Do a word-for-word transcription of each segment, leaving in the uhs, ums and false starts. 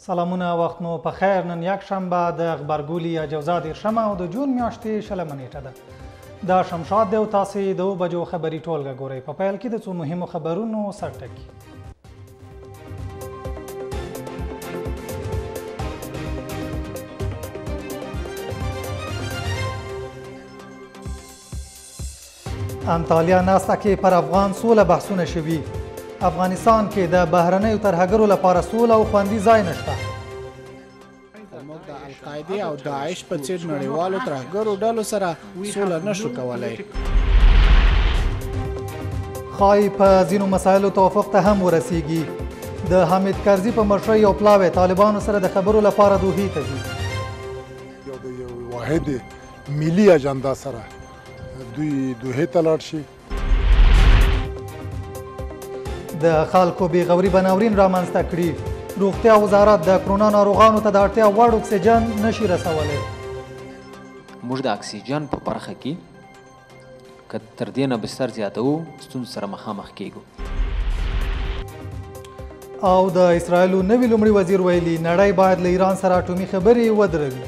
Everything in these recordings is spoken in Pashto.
سلامونه، وخت مو په خیر. نن یک شنبه د غبرګولي یا جوزا دیرشمه او د جون میاشتې شلمه نیټه ده. دا شمشاد دی او تاسې د اوه بجو خبري ټولګه ګورئ. په پیل کې د څو مهمو خبرونو سرټکي. انطالیا ناسته کې پر افغان سوله بحثونه شوي. افغانستان کې د بهرنیو ترهګرو لپاره سوله او خوندي ځای نشته. موږ د القاعدې او داعش په څېر نړیوالو ترهګرو ډلو سره سوله نشو کولی. ښایي په ځینو مسایلو توافق ته هم ورسیږي. د حامد کرزي په مشرۍ یو پلاوی طالبانو سره د خبرو لپاره دوحې ته ځي. یو د یو واحد ملي اجنډا سره دوی دوحې ته لاړ شي. د خلکو بېغوري به ناورین رامنځته کړي. روغتیا وزارت د کرونا ناروغانو ته د اړتیا وړ اکسیجن نشي رسولی. موږ د اکسیجن په برخه کې که تر دې نه بستر زیاتوو ستونزو سره مخامخ کیږو. او د اسرائیلو نوي لومړي وزیر ویلي نړۍ باید له ایران سره اټومي خبرې ودروي.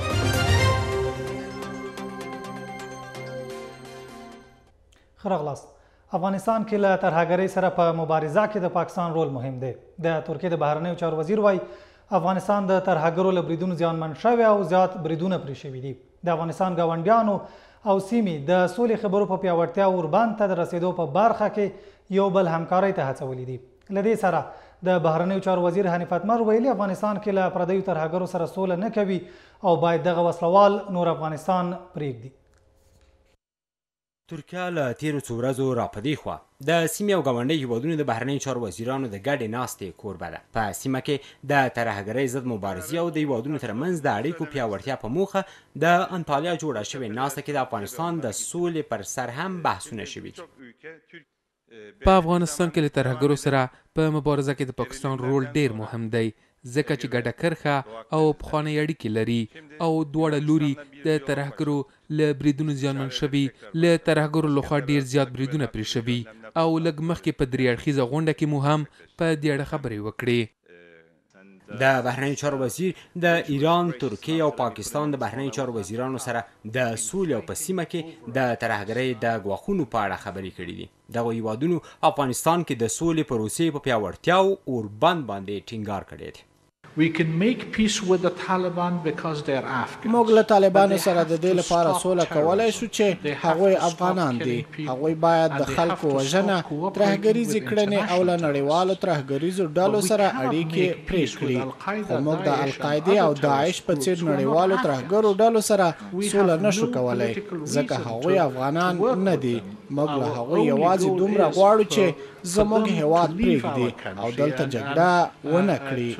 ښه راغلاست. افغانستان کې له ترهګرۍ سره په مبارزه کې د پاکستان رول مهم دی. د ترکیې د بهرنیو چارو وزیر وایي افغانستان د ترهګرو له بریدونو زیانمن شوی او زیات بریدونه پرې شوي دي. د افغانستان ګاونډیانو او سیمې د سولې خبرو په پیاوړتیا اوربند ته د رسېدو په برخه کې یو بل همکارۍ ته هڅولي دي. له دې سره د بهرنیو چارو وزیر حنیف اتمر ویلي افغانستان کې له پردیو ترهګرو سره سوله نه کوي او باید دغه وسلوال نور افغانستان پرېږدي. ترکیه له تیرو څو ورځو راپدې خوا د سیمې او ګاونډۍ هیوادونو د بهرنیو چارو وزیرانو د ګډې ناستې کوربه ده. په سیمه کې د ترهګرۍ ضد مبارزې او د هیوادونو ترمنځ د اړیکو پیاوړتیا په موخه د انطالیا جوړه شوې ناسته کې د افغانستان د سولې پر سر هم بحثونه شوي دي. په افغانستان کې له ترهګرو سره په مبارزه کې د پاکستان رول ډیر مهم دی ځکه چې ګډه کرښه او پخوانۍ اړیکې لري او دواړه لوري د ترهګرو له بریدونو زیانمن شوي. له ترهګرو لخوا ډیر زیات بریدونه پرې شوي او لږ مخکې په درې اړخیزه غونډه کې مو هم په دې اړه خبرې وکړې. د بهرنیو چارو وزیر د ایران، ترکیې او پاکستان د بهرنیو چارو وزیرانو سره د سولې او په سیمه کې د ترهګرۍ د ګواښونو په اړه خبرې کړې دي. دغو هیوادونو افغانستان کې د سولې پروسې په پیاوړتیا او اوربند باندې ټینګار کړی دی. موږ له طالبانو سره د دې لپاره سوله کولی شو چې هغوی افغانان دي. هغوی باید د خلکو وژنه، ترهګریزې کړنې او له نړیوالو ترهګریزو ډلو سره اړیکې پرې کړي. خو موږ د القاعدې او داعش په څېر نړیوالو ترهګرو ډلو سره سوله نشو کولی ځکه هغوی افغانان نه دي. موږ له هغوی یوازې دومره غواړو چې زموږ هیواد پرېږدي او دلته جګړه ونه کړي.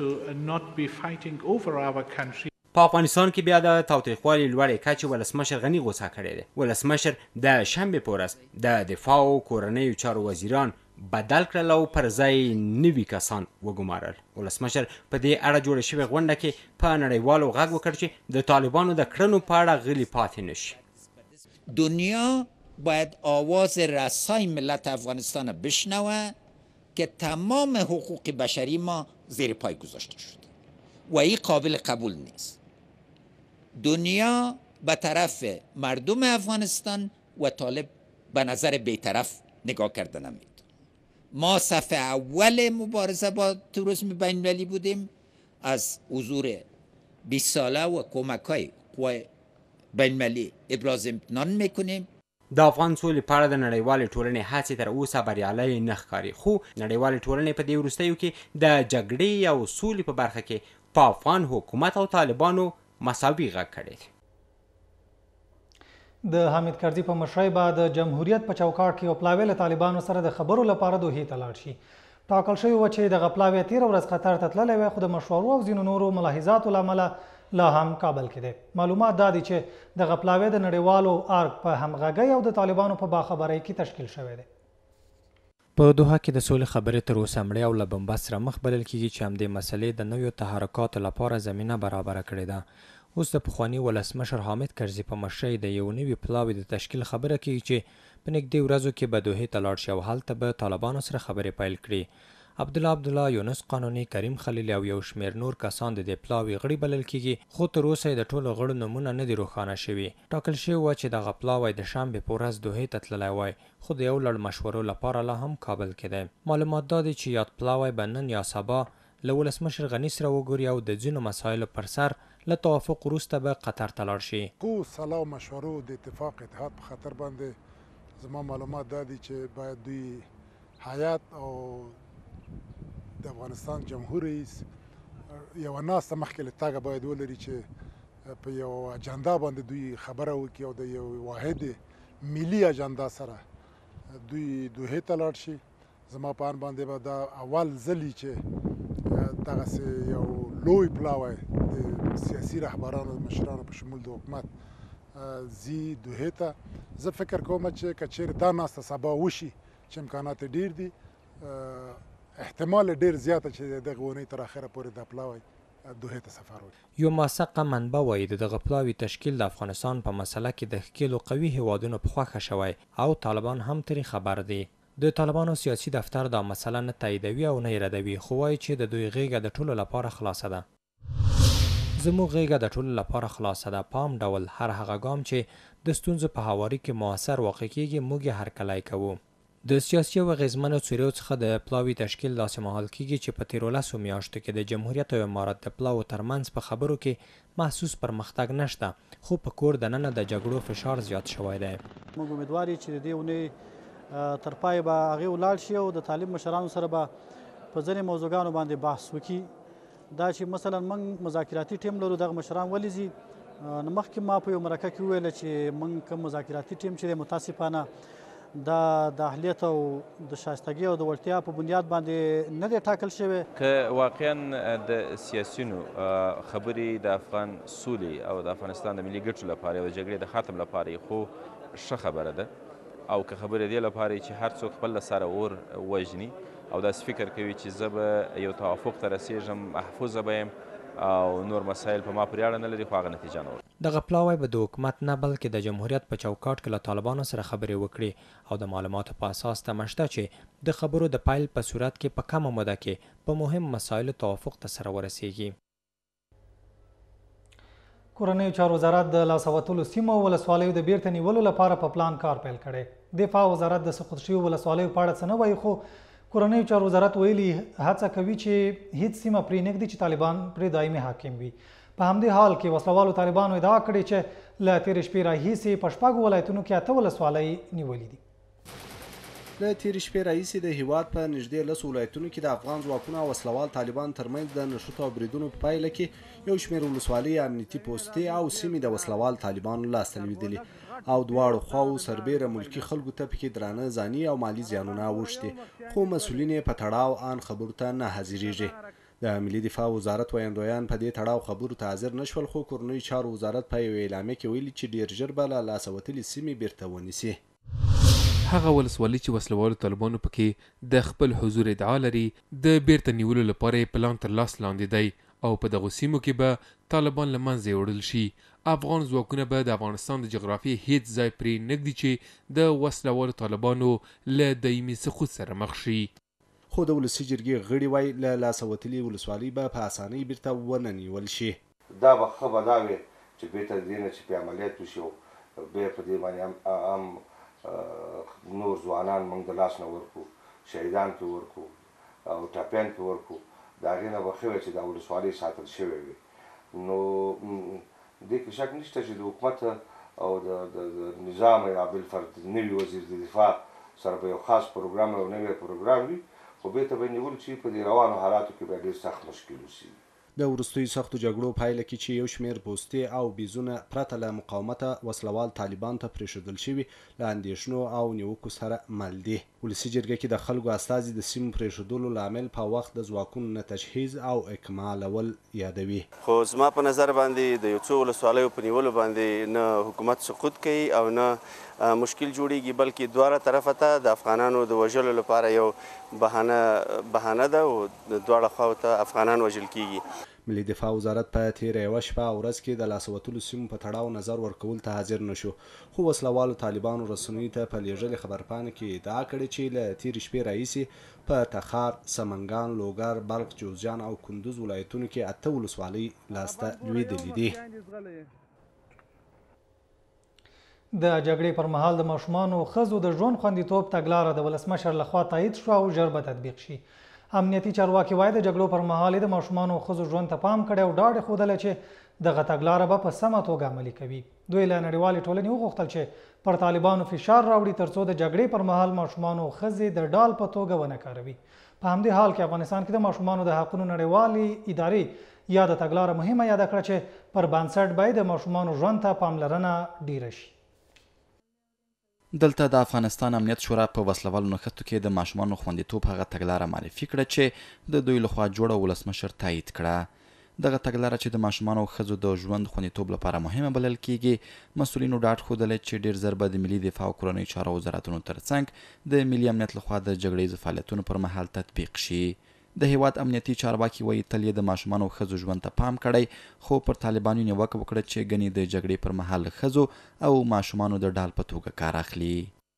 په افغانستان کې بیا د تاوتریخوالي لوړې کچې ولسمشر غني غوسه کړې ده. ولسمشر د شنبې په ورځ د دفاع او کورنیو چارو وزیران بدل کړل او پر ځای نوي کسان وګمارل. ولسمشر په دې اړه جوړه شوې غونډه کې په نړیوالو غږ وکړ چې د طالبانو د کړنو په اړه غلي پاتې نشي. دنیا باید آواز رسای ملت افغانستان بشنوه که تمام حقوق بشری ما زیر پای گذاشته شده و این قابل قبول نیست. دنیا به طرف مردم افغانستان و طالب به نظر بیطرف نگاه کرده نمیده. ما صف اول مبارزه با تروریسم بین المللی بودیم. از حضور بیست ساله و کمک های قوای بین المللی ابراز امتنان میکنیم. د افغان سولې په اړه د نړیوالې ټولنې هڅې تر اوسه بریالۍ نه ښکاري، خو نړیوالې ټولنې په دې وروستیو کې د جګړې او سولې په برخه کې په افغان حکومت او طالبانو مساوي غږ کړی دی. د حامد کرزي په مشرۍ به د جمهوریت په چوکاټ کې یو پلاوی له طالبانو سره د خبرو لپاره دوحې ته لاړ شي. ټاکل شوي وه چې دغه پلاوی تېره ورځ قطر ته تللی وی، خو د مشورو او ځینو نورو ملاحظاتو له امله لا هم کابل کې دی. معلومات دا دي چې دغه پلاوی د نړیوالو ارګ په همغږۍ او د طالبانو په باخبرۍ کې تشکیل شوی دی. په دوحه کې د سولې خبرې تر اوسه مړې او له بنبست سره مخ بلل کېږي چې همدې مسلې د نویو تحرکاتو لپاره زمینه برابره کړې ده. اوس د پخواني ولسمشر حامد کرزي په مشرۍ د یو نوي پلاوي د تشکیل خبره کېږي چې په نږدې ورځو کې به دوحې ته لاړ شي او هلته به طالبانو سره خبرې پیل کړي. عبدالله عبدالله، یونس قانوني، کریم خلیل او یو شمیر نور کسان د دې پلاوي غړي بلل کیږي، خو تر اوسه د ټولو غړو نومونه نه دي روښانه شوي. ټاکل شوي وه چې دغه پلاوی د شنبې په ورځ دوحې ته تللی وای، خو د یو لړ مشورو لپاره لا هم کابل کې دی. معلومات دا دي چې یاد پلاوی به نن یا سبا له ولسمشر غني سره وګوري او د ځینو مسایلو پر سر له توافق وروسته به قطر ته لاړ شي. خو سلا او مشورو د اتفاق اتحاد په خطر باندې زما معلومات دا دي چې باید دوی حیات او د افغانستان جمهور رئیس یوه ناسته مخکې له تګه باید ولري چې په یو اجنډا باندې دوی خبره وکړي او د یو واحد ملي اجنډا سره دوی دوحې ته لاړ شي. زما په ان باندې به دا اول ځلي چې دغسې یو لوی پلاوی د سیاسي رهبرانو مشرانو په شمول د حکومت ځي دوحې ته. زه فکر کوم چې که چیرې دا ناسته سبا وشي چې امکانات ډېر دي، احتمال ډېر زیاته چې دغه اونۍ تر اخره پورې دا پلاوی دوحې ته سفر وکړي. یو موثقه منبع وایي د دغه پلاوي تشکیل د افغانستان په مسله کې د ښکېلو قوي هیوادونو په خوښه شوی او طالبان هم ترې خبر دي. د طالبانو سیاسي دفتر دا مسله نه تاییدوي او نه یې ردوي، خو وایي چې د دوی غیږه د ټولو لپاره خلاصه ده. زموږ غیږه د ټولو لپاره خلاصه ده. په عام ډول هر هغه ګام چې د ستونزو په هواري کې موثر واقع کیږي موږ یې هرکلی کوو. د سیاسي او اغیزمنو څیرو څخه د پلاوي تشکیل داسې مهال کیږي چې په تیرو لسو میاشتو کې د جمهوریت او امارت د پلاو ترمنځ په خبرو کې محسوس پرمختګ نشته، خو په کور دننه د جګړو فشار زیات شوی دی. موږ امیدوار یو چې د دې اونۍ تر پای به هغې ولاړ شي او د طالب مشرانو سره به په ځینې موضوعګانو باندې بحث وکړي. دا چې مثلا موږ مذاکراتي ټیم لرو، دغه مشران ولې ځي؟ نو مخکې ما په یو مرکه کې وویله چې موږ کوم مذاکراتي ټیم چې دی متاسفانه دا د اهلیت او د شایستګۍ او د وړتیا په بنیاد باندې نه دی ټاکل شوی. که واقعا د سیاسیونو خبرې د افغان سولې او د افغانستان د ملي ګټو لپاره او د جګړې د ختم لپاره خو ښه خبره ده، او که خبره دې لپاره چې هر څوک خپل سره اور وژني او داسې فکر کوي چې زه به یو توافق ته رسېږم، محفوظه به یم او نور مسایل په ما پورې اړه نه لري، خو هغه نتیجه نه ورکوي. دغه پلاوی به د حکومت نه بلکې د جمهوریت په چوکاټ کې له طالبانو سره خبرې وکړي او د معلوماتو په اساس تمه شته چې د خبرو د پیل په صورت کې په کمه موده کې په مهم مسایلو توافق ته سره ورسیږي. کورنیو چارو وزارت د لاسوتلو سیمو ولسوالیو د بیرته نیولو لپاره په پلان کار پیل کړی. دفاع وزارت د سقوط شویو ولسوالیو په اړه څه نه وایي، خو کورنیو چارو وزارت ویلي هڅه کوي چې هیڅ سیمه پرې نږدي چې طالبان پرې دایمي حاکم وي. په همدې حال کې وسلوالو طالبانو ادعا کړې چې له تېرې شپې راهیسې په شپږو ولایتونو کې اته ولسوالۍ نیولې دي. له تېرې شپې راهیسې د هیواد په نږدې لسو ولایتونو کې د افغان ځواکونو او وسلوال طالبان ترمنځ د نښتو او بریدونو په پایله کې یو شمېر ولسوالۍ، امنیتي پوستې او سیمې د وسلوال طالبانو لاسته لوېدلې او دواړو خواو سربیره ملکي خلکو ته پکې درانه ځاني او مالي زیانونه اوښتي، خو مسؤلین یې په تړاو ان خبرو ته نه حاضرېږي. د ملي دفاع وزارت ویاندویان په دې تړاو خبرو ته حاضر نشول، خو کورنیو چارو وزارت په یو اعلامیه کې ویلي چې ډېر ژر به له لاسه وتلې سیمې بیرته ونیسي. هغه ولسوالي چې وسلوالو طالبانو پکې د خپل حضور ادعا لري د بیرته نیولو لپاره یې پلان تر لاس لاندې دی او په دغو سیمو کې به طالبان له منځه یوړل شي. افغان ځواکونه به د افغانستان د جغرافیې هیڅ ځای پرې نږدي چې د وسلوالو طالبانو له دایمي سقوط سره مخ شي. خو د ولسي جرګې غړي وایي له لاسه وتلې ولسوالۍ به په اسانۍ بیرته ونه نیول شي. دا به ښه به دا وي چې بیرته د دې نه چې په عملیات وشي او بیا په دې باندې هم نور ځوانان موږ د لاس نه ورکړو، شهیدان پرې ورکړو او ټپیان پرې ورکړو. د هغې نه به ښه وي چې دا ولسوالۍ ساتل شوې وي. نو دې کې شک نشته چې د حکومت او د نظام یا بالفرد نوي وزیر د دفاع سره به یو خاص پروګرام او نوی پروګرام وي، خو بیرته به نیول شي په دې روانو حالاتو کې به ډېر سخت مشکل وشي. د وروستیو سختو جګړو پایله کې چې یو شمېر پوستې او بیزونه پرته له مقاومته وسلوال طالبان ته پرېښودل شوي له اندېښنو او نیوکو سره مل دي. ولسي جرګه کې د خلکو استازي د سیمو پرېښودلو لامل په وخت د ځواکونو نه تجهیز او اکمالول یادوي. خو زما په نظر باندې د یو څو ولسوالیو په نیولو باندې نه حکومت سقوط کوي او نه مشکل جوړیږي، بلکې دواړه طرفه ته د افغانانو د وژلو لپاره یو بهانه بهانه ده او دواړه خواو ته افغانان وژل کیږي. ملي دفاع وزارت په تیره یوه شپه او ورځ کې د لاسوتلو سیمو په تړاو نظر ورکول ته حاضر نه شو، خو وسلوالو طالبانو رسنیو ته په لیږلې خبرپاڼه کې ادعا کړې چې له تیرې شپې راهیسې په تخار، سمنګان، لوګر، بلخ، جوزجان او کندوز ولایتونو کې اته ولسوالۍ لاسته لوېدلې دي. د جګړې پر مهال د ماشومانو ښځو د ژوند خوندیتوب تګلاره د ولسمشر لخوا تایید شوه او ژر به تطبیق شي. امنیتي چارواکي وایي د جګړو پر مهال د ماشومانو او ښځو ژوند ته پام کړی او ډاډ یې ښودلی چې دغه تګلاره به په سمه توګه عملي کوي. دوی له نړیوالې ټولنې وغوښتل چې پر طالبانو فشار راوړي ترڅو د جګړې پر مهال ماشومانو او ښځې د ډال په توګه ونه کاروي. په همدې حال کې افغانستان کې د ماشومانو د حقونو نړیوالې ادارې یا د تګلاره مهمه یاده کړه چې پر بنسټ باید د ماشومانو ژوند ته پاملرنه ډیره شي. دلته د افغانستان امنیت شورا په وسلوالو نښتو کې د ماشومانو خوندیتوب هغه تګلاره معرفي کړه چې د دوی لخوا جوړه ولسمشر تایید کړه. دغه تګلاره چې د ماشومانو او ښځو د ژوند خوندیتوب لپاره مهمه بلل کیږي، مسؤلینو ډاډ ښودلی چې ډیر ژر به د ملي دفاع او کورنیو چارو وزارتونو ترڅنګ د ملي امنیت لخوا د جګړه ییزو فعالیتونو پر مهال تطبیق شي. د هیواد امنیتي چارواکي وایي تل یې د ماشومانو او ښځو ژوند ته پام کړی، خو پر طالبانو نیوکه وکړه چې ګنې د جګړې پر مهال ښځو او ماشومانو د ډال په توګه کار اخلي.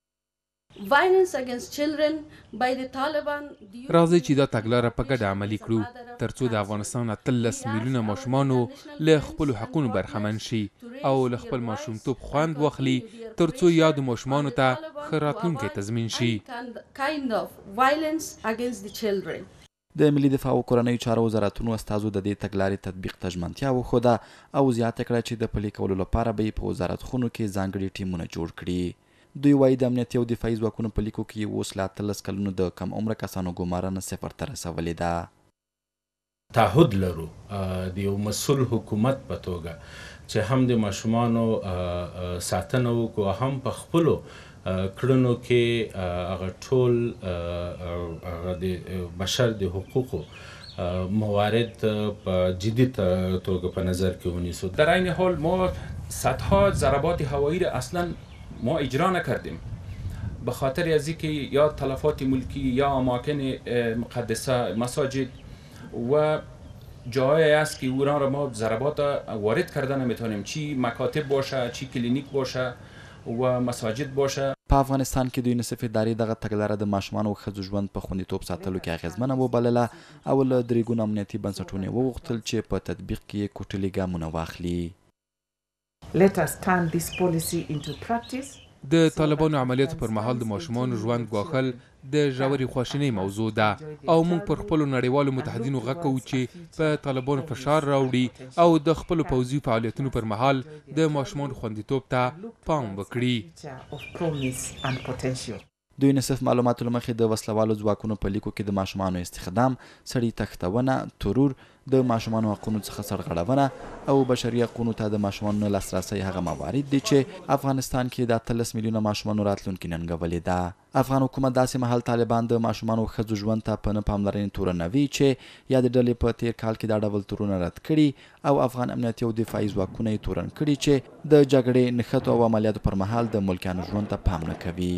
راځئ چې دا تګلاره په ګډه عملي کړو ترڅو د افغانستان اتلس میلیونه ماشومانو له خپلو حقونو برخمن شي او له خپل ماشومتوب خوند واخلي ترڅو یادو ماشومانو ته ښه راتلونکی تضمین شي. د ملي دفاع او کورنیو چارو وزارتونو استازو د دې تګلارې تطبیق ته ژمنتیا وښوده او زیاته کړه چې د پلي کولو لپاره به یې په وزارتخونو کې ځانګړي ټیمونه جوړ کړي. دوی وایي د امنیتي او دفاعي ځواکونو په لیکو کې اوس له اتلس کلونو د کم عمره کسانو ګمارنه صفر ته رسولې ده. تعهد لرو د یو مسؤل حکومت په توګه چې هم د ماشومانو ساتنه وکړو، هم په خپلو کړنو کې هغه ټول هغه د بشر د حقوقو موارد په جدی توګه په نظر کې ونیسو. در این حال ما صدها ضربات هوایی را اصلا ما اجرا نکردیم به خاطر از اینکه یا تلفات ملکی یا اماکن مقدسه مساجد و جایی است که اونها را ما ضربات وارد کرده نمیتونیم، چی مکاتب باشه، چی کلینیک باشه و مساجد باشه. په افغانستان کې دوی نصف ادارې دغه تګلاره د ماشومانو او ښځو ژوند په خوندیتوب ساتلو کې اغېزمنه وبلله او له درې ګونو امنیتي بنسټونو یې وغوښتل چې په تطبیق کې یې کوټلي ګامونه واخلي. Let us turn this policy into practice. د طالبانو عملیاتو پر مهال د ماشومانو ژوند ګواښل د ژورې خواشینۍ موضوع ده او موږ پر خپلو نړیوالو متحدینو غږ کوو چې په طالبانو فشار راوړي او د خپلو پوځي فعالیتونو پر مهال د ماشومانو خوندیتوب ته پام وکړي. دوی نصف معلوماتو له مخې د وسلوالو ځواکونو په لیکو کې د ماشومانو استخدام، سړي تښتونه، ترور، د ماشومانو حقونو څخه سرغړونه او بشري حقونو ته د ماشومانو لاسرسی هغه موارد دي چې افغانستان کې د اتلس میلیونه ماشومانو راتلونکي ننګولې ده. افغان حکومت داسې مهال طالبان د ماشومانو او ښځو ژوند ته په نه پاملرنې تورنوي چې یا د ډلې په تیر کال کې دا ډول تورونه رد کړي او افغان امنیتي او دفاعي ځواکونه یې تورن کړي چې د جګړې نښتو او عملیاتو پر مهال د ملکیانو ژوند ته پام نه کوي.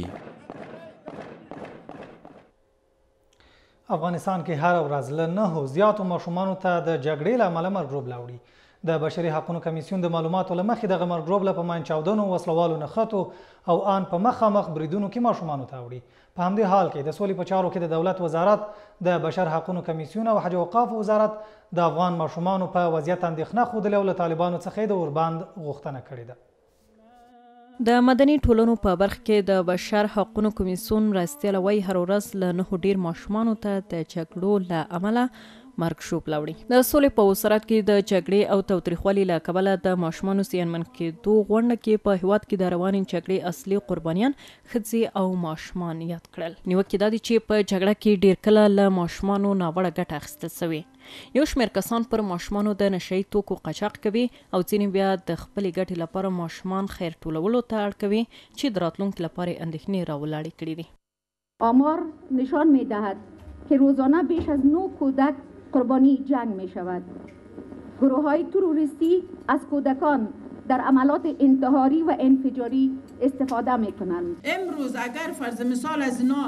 افغانستان کې هر ورځ له نهو زیاتو ماشومانو ته د جګړې له امله مرګ راوړي. د بشري حقونو کمیسیون د معلوماتو له مخې دغه مرګ له په منځ چاودنو، وسلوالو نښتو او ان په مخامخ بریدونو کې ماشومانو ته وړي. په همدې حال کې د سولې په چارو کې د دولت وزارت، د بشر حقونو کمیسیون او حج او اوقاف وزارت د افغان ماشومانو په وضعیت اندېښنه ښودلې او له طالبانو څخه یې د اوربند غوښتنه کړې ده. د مدني ټولنو په برخه کې د بشر حقونو کمیسیون مرستیال وایي هر ورځ له نهو ډیر ماشومانو ته د جګړو له امله مرګ شوب لاوړي. د سولې په وزارت کې د جګړې او تاوتریخوالي له کبله د ماشومانو زیانمن کېدو غونډه کې په هیواد کې د روانې جګړې اصلي قربانیان ښځې او ماشومان یاد کړل. نیوکې دا دي چې په جګړه کې ډیر کله له ماشومانو ناوړه ګټه اخیستل سوې. یو شمېر کسان پر ماشومانو د نشهیي توکو قاچاق کوي او ځینې بیا د خپلې ګټې لپاره ماشومان خیر ټولولو ته اړ کوي چې د راتلونکي لپاره اندېښنې راولاړې کړي دي. آمار نشان می‌دهد که روزانه بیش از نه کودک قربانی جنگ می شود. گروه های تروریستی از کودکان در عملات انتحاری و انفجاری استفاده می کنند. امروز اگر فرض مثال از اینا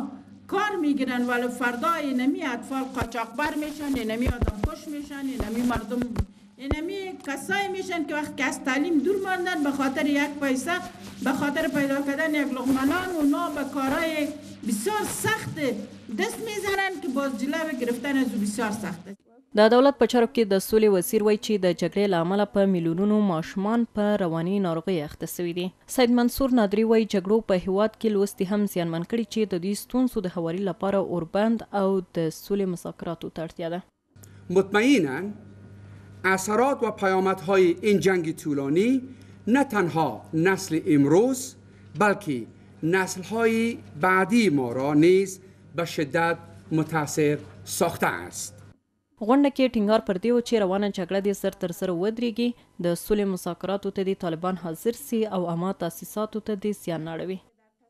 کار میگیرن ولی فردا اینمی اطفال قاچاقبر میشن، اینمی آدم کش میشن، اینمی مردم، اینمی کسایی میشن که وقتی از تعلیم دور ماندن به خاطر یک پیسه، به خاطر پیدا کردن یک لقمه نان اونا به کارهای بسیار سخت دست میزنن که باز جلوه گرفتن از بسیار سخته. د دولت په چارو کې د سولې وزیر وایي چې د جګړې له امله په میلیونونو ماشومان په رواني ناروغۍ اخته سوي دي. سید منصور نادري وایي جګړو په هیواد کې لوستي هم زیانمن کړي چې د دې ستونزو د هواري لپاره اوربند او د سولې مذاکراتو ته اړتیا ده. مطمئناً اثرات و پیامدهای این جنگ طولانی نه تنها نسل امروز بلکه نسل‌های بعدی ما را نیز به شدت متاثر ساخته است. غونډه کې ټینګار پر دی و چې روانه جګړه دې زر تر زره ودرېږي، د سولې مذاکراتو ته دې طالبان حاضر سي او عامه تاسیساتو ته دې زیان نه اړوي.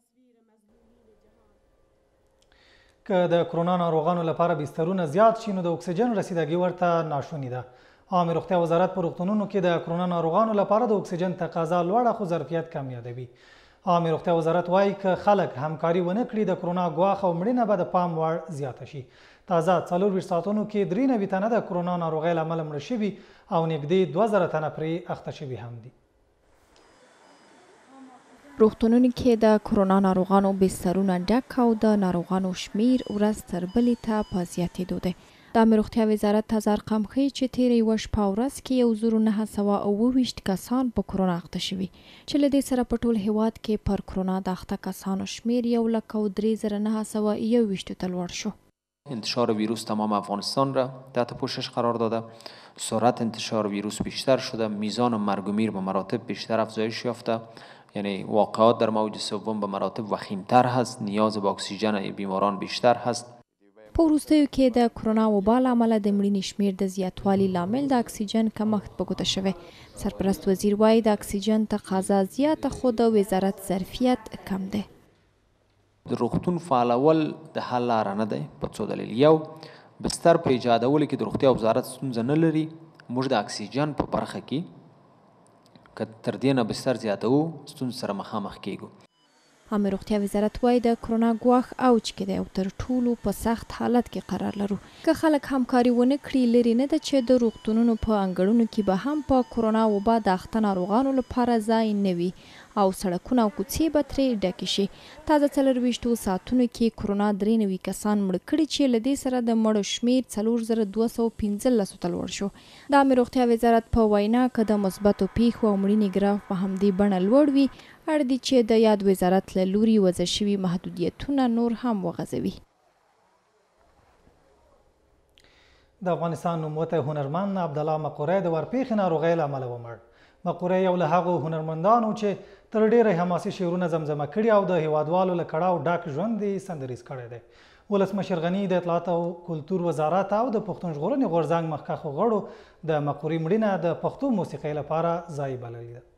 که د کرونا ناروغانو لپاره بسترونه زیات شي نو د اکسیجن رسیدګي ورته ناشونې ده. عامه روغتیا وزارت په روغتونونو کې د کرونا ناروغانو لپاره د اکسیجن تقاضا لوړه خو ظرفیت کم یادوي. عامه روغتیا وزارت وایي که خلک همکاري ونه کړي د کرونا ګواښ او مړینه به د پام وړ زیاته شي. تازه څلور ویشت ساعتونو کې درې نوي تنه د کرونا ناروغۍ له امله مړه شوي او نږدې دوه زره تنه پرې اخته شوي هم دي. روغتونونو کې د کرونا ناروغانو بسترونه ډک او د ناروغانو شمیر ورځ تر بلې ته په زیاتېدو دی. د عامه روغتیا وزارت تازه ارقام ښیي چې تېره یوه شپه ورځ کې یو زر نهه سوه اوه ویشت کسان په کرونا اخته شوي چې له دې سره په ټول هیواد کې پر کرونا د اخته کسانو شمیر یو لک او درې زره نهه سوه یو ویشتو ته لوړ شو. انتشار ویروس تمام افغانستان را تحت پوشش قرار داده، سرعت انتشار ویروس بیشتر شده، میزان مرگ و میر به مراتب بیشتر افزایش یافته، یعنی واقعات در موج سوم به مراتب وخیمتر هست، نیاز به اکسیژن بیماران بیشتر هست. په وروستیو کې د کرونا وبا له امله د مړینې شمیر د زیاتوالي لامل د اکسیجن کمښت په ګوته شوی. سرپرست وزیر وایي د اکسیجن تقاضا زیاته خو د وزارت ظرفیت کم دی. د روغتون فعالول د حل لاره نه دی په څو دلیل. یو، بستر په ایجادولو کې د روغتیا وزارت ستونزه نه لري. موږ د اکسیجن په برخه کې که تر دې نه بستر زیاتوو ستونزو سره مخامخ کیږو. عامه روغتیا وزارت وایي د کرونا ګواښ اوج کې دی او تر ټولو په سخت حالت کې قرار لرو. که خلک همکاري ونه کړي لري نه ده چې د روغتونونو په انګړونو کې به هم په کرونا وبا د اخته ناروغانو لپاره ځای نه وي او سړکونه او کوڅې به ترې ډکې شي. تازه څلرویشتو ساعتونو کې کرونا درې نوي کسان مړه کړي چې له دې سره د مړو شمیر څلور زره دوه سوه پنځلسو ته لوړ شو. د عامه روغتیا وزارت په وینا که د مثبتو پیښو او مړینې ګراف په همدې بڼه لوړ وي اړ دي چې د یاد وزارت له لوري وضع شوي محدودیتونه نور هم وغځوي. د افغانستان نوموتی هنرمند عبدالله مقری د ورپېښې ناروغۍ له امله ومړ. مقری یو له هغو هنرمندانو چې تر ډېره حماسي شعرونه زمزمه کړي او د هیوادوالو له کړاو ډک ژوند یې سندریز کړی دی. ولسمشر غني د اطلاعات او کلتور وزارت او د پښتون ژغورنې غورځنګ مخکښو غړو د مقری مړینه د پښتو موسیقۍ لپاره ځای بللې ده.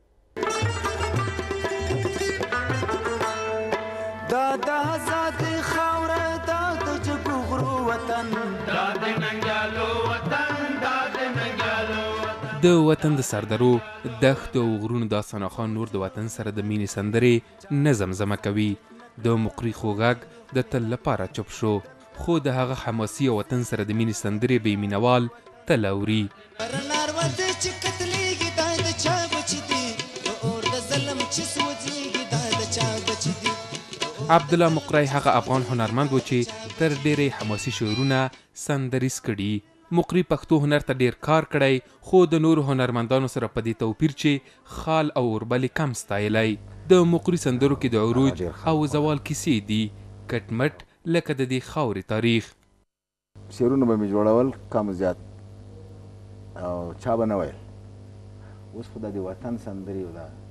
دا د آزاد خاوره دا د جګو غرو وطن دا د ننګیالو وطن دا د ننګیالو وطن د وطن د سردرو دښتو او غرونو داستانه خان نور د وطن سره د مینې سندرې نه زمزمه کوي. د مقري خو غږ د تل لپاره چوپ شو خو د هغه حماسي او وطن سره د مینې سندرې بې مینوال تل اوري. نارود چې قتلېږي دا د چا بچ دي په اور د ظلم چې سوځېږي دا د چا بچ دي. عبدالله مقری هغه افغان هنرمند و چې تر ډېرې حماسي شعرونه سندریز کړي. مقری پښتو هنر ته ډېر کار کړی خو د نورو هنرمندانو سره په دې توپیر چې خال او اوربل کم ستایلی. د مقری سندرو کې د عروج او زوال کیسې دي کټ مټ لکه د دې خاورې تاریخ. شعرونه به مې جوړول کم زیات او چا به نه ویل. اوس خو د دې وطن سندرې او د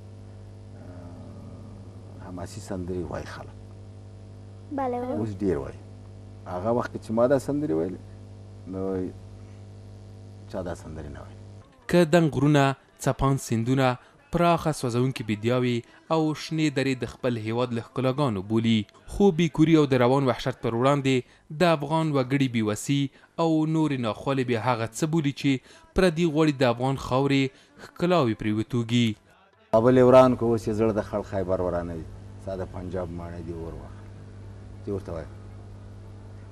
حماسي سندرې وایي خلک. بله اوس ډېر وایي. هغه وخت چې ما دا سندرې ویلې نو چا دا سندرې نه وایي. که دنګ غرونه، څپان سیندونه، پراخه سوځونکې بیدیاوې او شنې درې د خپل هیواد له ښکلاګانو بولي خو بېکوري او د روان وحشت پر وړاندې د افغان وګړي بېوسي او نورې ناخوالې بیا هغه څه بولي چې پردي غواړي د افغان خاورې ښکلاوې پرې وتوږي. کابل یې وران کړو اوس یې زړه د خړ خیبر ورانوي. ستا د پنجاب ماڼۍ دې اور واخله چې ورته وایي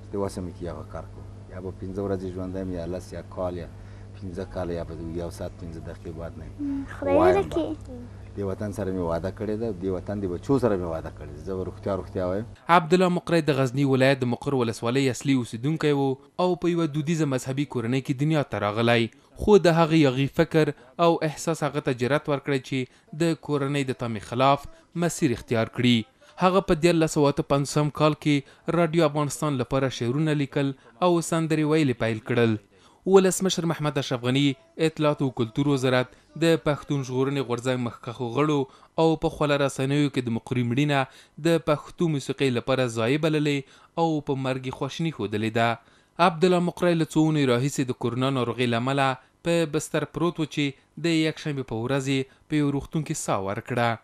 د وسه مې کې هغه کار کوو یا به پنځه ورځې ژوندی یم یا لس یا کال یا پنځه کاله یا به یو ساعت پنځه دقیقې بعد نه وایم دې وطن سره مې واده کړې ده دې وطن د بچو سره مې واده کړې ده زه به روغتیا روغتیا وایم. عبدالله مقری د غزني ولایت د مقر ولسوالۍ اصلي اوسیدونکی و او په یوه دودیزه مذهبي کورنۍ کې دنیا ته راغلی خو د هغې یغي فکر او احساس هغه ته جرأت ورکړی چې د کورنۍ د تمې خلاف مسیر اختیار کړي. هغه په دیارلس سوه اته پنځوسم کال کې راډیو افغانستان لپاره شعرونه لیکل او سندرې ویلې پیل کړل. ولسمشر محمد اشرف غني اطلاعات او کلتور وزارت د پښتون ژغورنې غورځنګ مخکښو غړو او په خپله رسنیو کې د مقري مړینه د پښتو موسیقۍ لپاره ضایع بللې او په مرګ یې خواشیني ښودلې ده. عبدالله مقری له څو اونیو راهیسې د کرونا ناروغۍ له امله په بستر پروت و چې د یکشنبې په ورځ یې په یو روغتون کې ساه ورکړه.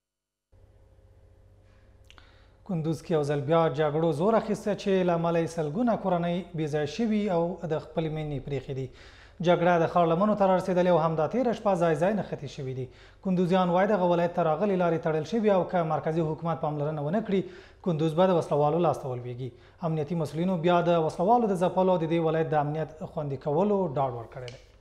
کندوز کې یو ځل بیا جګړو زور اخیسته چې له امله یې سلګونه کورنۍ بېځایه شوي او د خپلې مینې پرېښې دي. جګړه د ښار لمنو ته رارسېدلې او همدا تېره شپه ځای ځای نښتې شوي دي. کندوزیان وایي دغه ولایت ته راغلې لارې تړل شوي او که مرکزي حکومت پاملرنه ونه کړي کندوز به د وسلوالو لاسته ولویږي. امنیتي مسؤلینو بیا د وسلوالو د ځپلو د دې ولایت د امنیت خوندي کولو ډاډ ورکړی دی.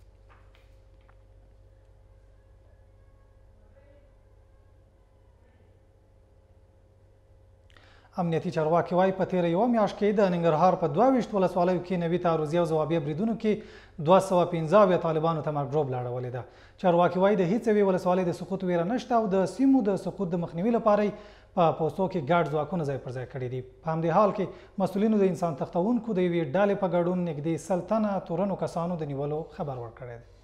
امنیتي چارواکي وایي په تېره یوه میاشت کې د ننګرهار په دوه ویشت ولسوالیو کې نوي تعرضي او ځوابیه بریدونو کې دوه سوه پنځه اویا طالبانو ته مرګ ژوبله اړولې ده. چارواکي وایي د هېڅ یوې ولسوالۍ د سقوط ویره نشته او د سیمو د سقوط د مخنیوي لپاره یې په پوستو کې ګډ ځواکونه ځای پر ځای کړي دي. په همدې حال کې مسؤلینو د انسان تښتوونکو د یوې ډلې په ګډون نږدې سل تنه تورنو کسانو د نیولو خبر ورکړی دی.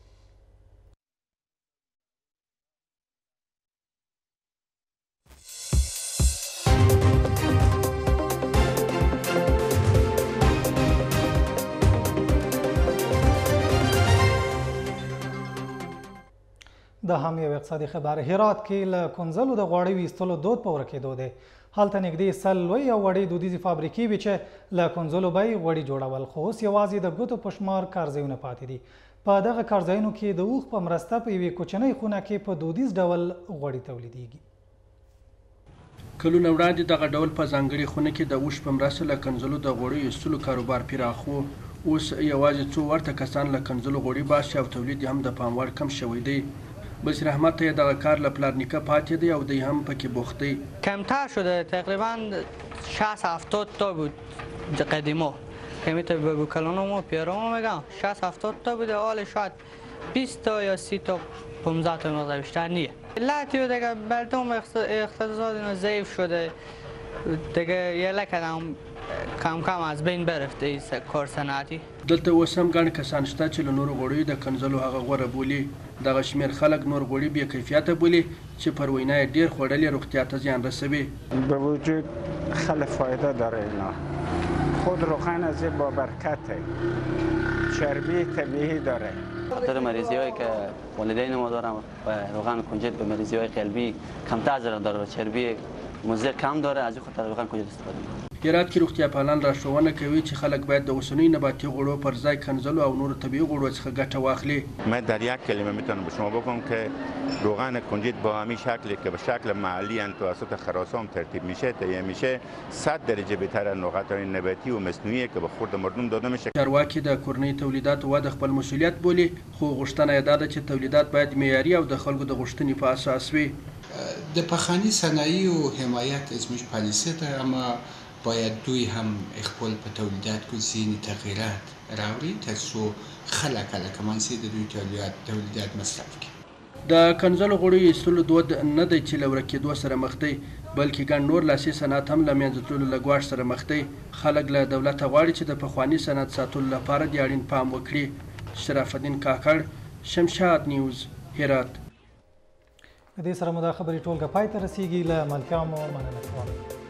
د هم یو اقتصادي خبر هرات کې له کنځلو د غوړیو ایستلو دود په ورکېدو دی. هلته نږدې سل لوی او وړې دودیزې فابریکې وې چې له کنځلو به یې غوړي جوړول خو اوس یوازې د ګوتو په شمار کارځایونه پاتې دي. په دغه کارځایونو کې د اوښ په مرسته په یوې کوچنۍ خونه کې په دودیز ډول غوړي تولیدېږي. کلونه وړاندې دغه ډول په ځانګړې خونه کې د اوښ په مرسته له کنځلو د غوړیو ایستلو کاروبار پراخ و. اوس یوازې څو ورته کسان له کنځلو غوړي باسي او تولید هم د پام وړ کم شوی دی. بصیر احمد ته دغه کار له پلار نیکه پاتې دی او دی هم پکې بوخت دی. کمتر شده تقریبا شصت هفتاد تا بود قدیما که میتونه به بوکلانو و پیرامو میگم شصت هفتاد تا بوده حال شاید بیست تا یا سی تا پانزده تا مقدار بیشتر نیه. علت دیگه مردم اقتصاد ضعیف شده دیگه یه لکه کم کم از بین برفته این کار صنعتی. دلته اوس هم ګڼ کسان شته چې له نورو غوړیو د کنځلو هغه غوره بولي. دغه شمېر خلک نور غوړي بې کیفیته بولي چې پر وینا یې ډېر خوړل یې روغتیا ته زیان رسوي. به وجود خیلی فایده داره اینا. خود روغن از با برکته. چربی طبیعی داره. خاطر مریضی هایی که والدین ما دارن و روغن کنجد به مریضی های قلبی کمتر ضرر داره و چربی مضر کم داره از این خاطر روغن کنجد استفاده میکنه. هرات کې روغتیا پالان راشونه کوي چې خلک باید د اوسنۍ نباتي غوړو پر ځای کنځلو او نورو طبیعي غوړو څخه ګټه واخلي. من در یک کلمه میتونم به شما بگم که روغن کنجد با همین شکلی که به شکل محلی توسط خراسان ترتیب میشه تهیه میشه صد درجه بهتر از نوع‌های نباتی و مصنوعی که به خورد مردم داده میشه. چارواکي د کورنۍ تولیدات و د خپل مسولیت بولي خو غوښتنه یې دا ده چې تولیدات باید معیاري او د خلکو د غوښتنې په اساس وي. د پخانی صنایع و حمایت زموږ پالیسي ده اما باید دوی هم خپل په تولیدات کې ځینې تغییرات راوړي ترڅو خلک لکه منسي د دوی تولیدات تولیدات مصرف کړي. د کنځلو غوړیو ایستلو دود نه دی چې له ورکېدو سره مخ دی بلکې ګڼ نور لاسي صنعت هم له منځه تللو له ګواښ سره مخ دی. خلک له دولته غواړي چې د پخواني صنعت ساتلو لپاره د اړین پام وکړي. شرف الدین کاکړ، شمشاد نیوز، هرات. د دې سره مو دا خبرې ټولګه پای ته رسیږي. له ملتیا مو مننه کوم.